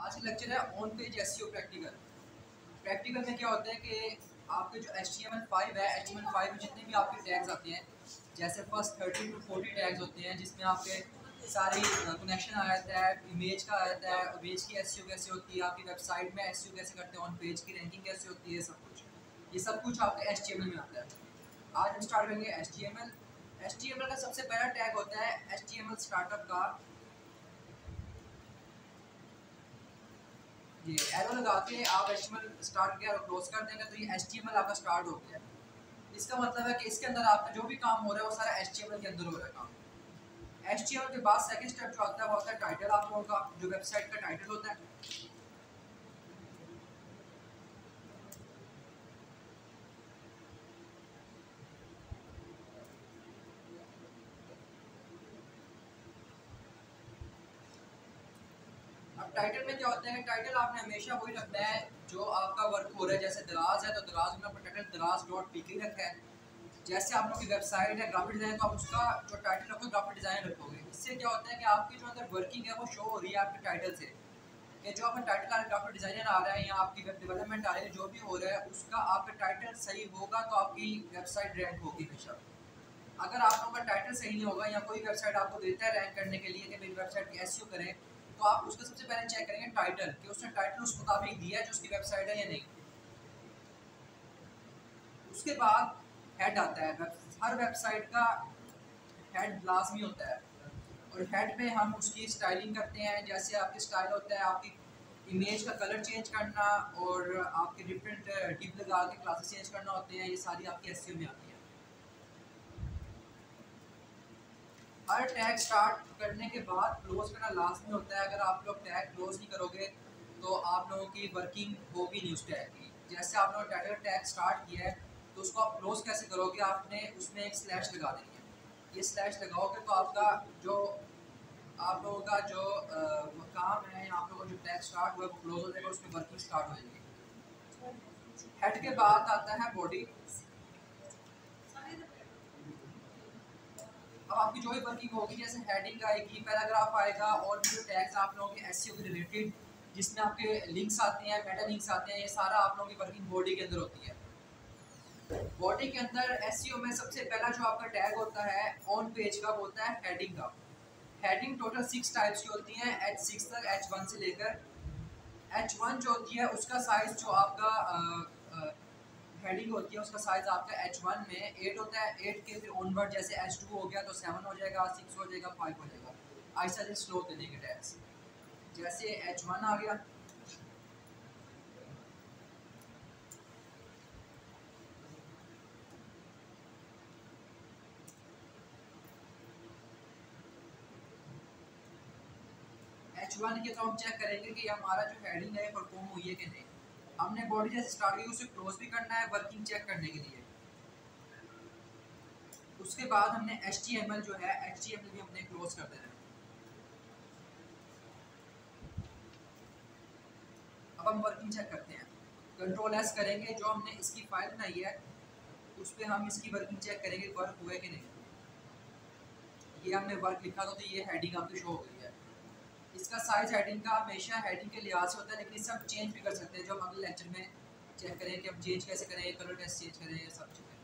आज का लेक्चर है on page SEO practical. Practical में क्या होता है कि आपके जो HTML5 है, HTML5 में जितने भी आपके टैग्स आते हैं, जैसे फर्स्ट 30 to 40 टैग्स होते हैं जिसमें आपके सारी कनेक्शन आ जाता है, इमेज का आ जाता है, इमेज की एसईओ कैसे होती है, आपकी वेबसाइट में एसईओ कैसे करते हैं, ऑन पेज की रैंकिंग कैसे होती है, ये सब कुछ आपके HTML में आता है। आज हम स्टार्ट करेंगे HTML। HTML का सबसे पहला टैग होता है HTML स्टार्टअप का। ये एरो लगा के आप HTML स्टार्ट किया और क्लोज कर देंगे तो ये HTML आपका स्टार्ट हो गया। इसका मतलब है कि इसके अंदर आपका जो भी काम हो रहा है वो सारा HTML के अंदर हो रहा है काम। HTML के बाद सेकंड स्टेप जो आता है वो होता है टाइटल। आप लोगों का जो वेबसाइट का टाइटल होता है, अब टाइटल में क्या होता है, टाइटल आपने हमेशा वही रखना है जो आपका वर्क हो रहा है। जैसे दराज है तो दराज में आपका टाइटल दराज.pk रखा है। जैसे आप लोग की वेबसाइट है ग्राफिक डिजाइन, तो आप उसका जो टाइटल रखोगे ग्राफिक डिजाइन रखोगे। इससे क्या होता है कि आपकी जो अंदर वर्किंग है वो शो हो रही है आपके टाइटल से, कि जो आपका टाइटल आ रहा है, ग्राफिक डिजाइनर आ रहा है या आपकी वेब डेवलपमेंट आ रही है, जो भी हो रहा है उसका आपका टाइटल सही होगा तो आपकी वेबसाइट रैंक होगी हमेशा। अगर आप लोगों का टाइटल सही नहीं होगा या कोई वेबसाइट आपको देता है रैंक करने के लिए कि मेरी वेबसाइट की एसईओ करें, तो आप उसका सबसे पहले चेक करेंगे टाइटल, कि उसने टाइटल उस मुताबिक दिया है जो उसकी वेबसाइट है या नहीं। उसके बाद हेड आता है। हर वेबसाइट का हेड लाजमी होता है और हेड पे हम उसकी स्टाइलिंग करते हैं। जैसे आपकी स्टाइल होता है आपकी इमेज का कलर चेंज करना और आपके डिफरेंट डिप लगा के क्लासेस चेंज करना होते हैं, ये सारी आपकी एसईओ में आती है। हर टैग स्टार्ट करने के बाद क्लोज करना लास्ट में होता है। अगर आप लोग टैग क्लोज नहीं करोगे तो आप लोगों की वर्किंग होगी नहीं उस टैग की। जैसे आप लोगों ने टैग स्टार्ट किया है तो उसको आप क्लोज कैसे करोगे, आपने उसमें एक स्लैश लगा देनी है। ये स्लैश लगाओगे तो आपका जो आप लोगों का जो काम है, आप लोगों का जो टैग स्टार्ट हुआ है वो क्लोज हो जाएगा, उसमें वर्किंग स्टार्ट हो जाएगी। हेड के बाद आता है बॉडी। अब आपकी जो भी वर्किंग होगी, जैसे हेडिंग आएगी, पैराग्राफ आएगा और भी जो टैग्स आप लोगों के एसईओ के रिलेटेड जिसमें आपके लिंक्स आते हैं, मेटा लिंक्स आते हैं, ये सारा आप लोगों की वर्किंग बॉडी के अंदर होती है। बॉडी के अंदर एसईओ में सबसे पहला जो आपका टैग होता है ऑन पेज का वो होता है हेडिंग का। हेडिंग टोटल 6 टाइप्स की होती हैं, H6 तक, H1 से लेकर H1 जो होती है उसका साइज जो आपका हेडिंग होती है उसका साइज आपका H1 में 8 होता है। 8 के फिर ऑनवर्ड जैसे H2 हो गया तो 7 हो जाएगा, 6 हो जाएगा, 5 हो जाएगा। ऐसा से स्लो देने के टैग्स। जैसे H1 आ गया, H1 के तो हम चेक करेंगे कि हमारा जो हेडिंग है परफॉर्म हुई है कि नहीं। हमने बॉडी जैसे स्टार्ट की उसे क्लोज भी करना है वर्किंग चेक करने के लिए। उसके बाद हमने HTML जो है HTML भी हमने क्लोज कर देना है। अब हम वर्किंग चेक करते हैं, Ctrl+S करेंगे, जो हमने इसकी फाइल बनाई है उस पर हम इसकी वर्किंग चेक करेंगे वर्क हुए कि नहीं। ये हमने वर्क लिखा था तो ये हेडिंग आपकी शो हो गई है। इसका साइज हेडिंग का हमेशा हेडिंग के लिहाज से होता है, लेकिन इसे हम चेंज भी कर सकते हैं, जो हम अगले लेक्चर में चेक करें कि हम चेंज कैसे करें, कलर कैसे चेंज करें, ये सब चीज़ें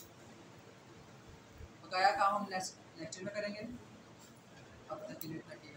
बकाया काम हम लेक्चर में करेंगे। अब तक के लिए